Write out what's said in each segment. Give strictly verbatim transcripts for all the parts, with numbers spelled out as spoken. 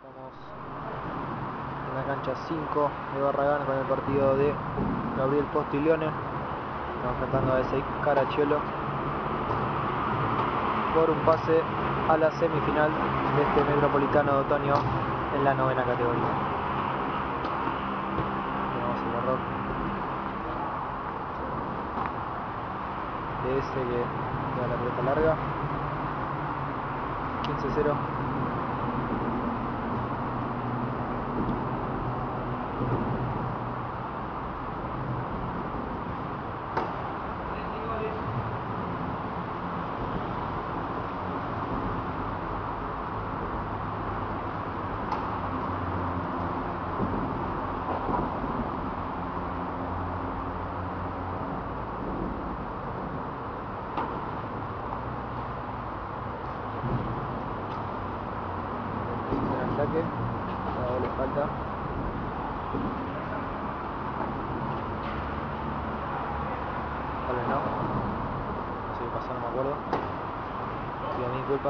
Estamos en la cancha cinco de Barragán con el partido de Gabriel Postiglione. Estamos enfrentando a ese Caracciolo por un pase a la semifinal de este Metropolitano de Otoño en la novena categoría. Tenemos el error de ese que da la pelota larga. quince cero. Ataque, ahora le falta. Tal vez no. No sé qué pasó, no me acuerdo. Pido mil disculpas.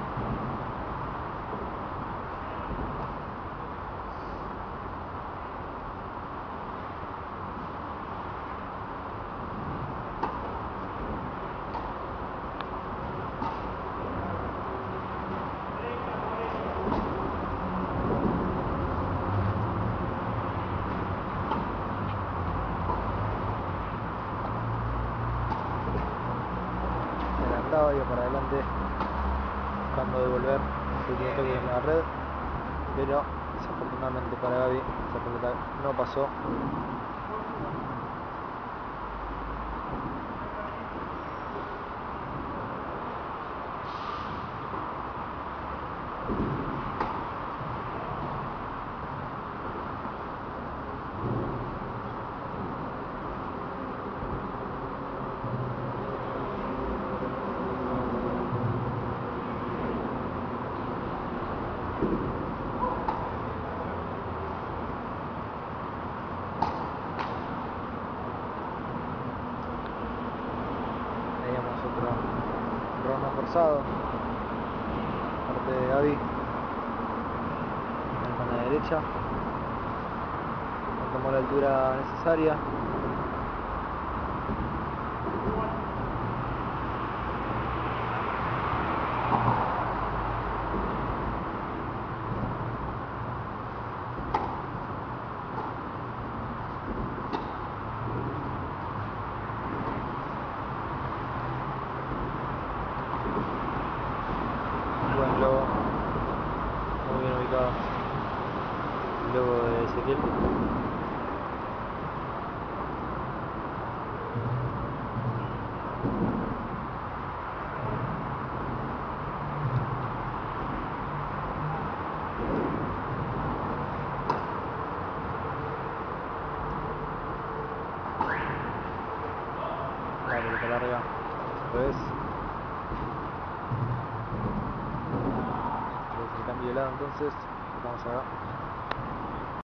Adelantaba, iba para adelante buscando devolver su último toque en la red, pero desafortunadamente para Gaby esa pelota no pasó. Teníamos otro error no forzado parte de Gaby en la derecha, no tomó la altura necesaria. Buen logo, muy bien ubicado el logo de Ezequiel. La pelota larga, otra vez. El cambio de lado entonces, vamos acá.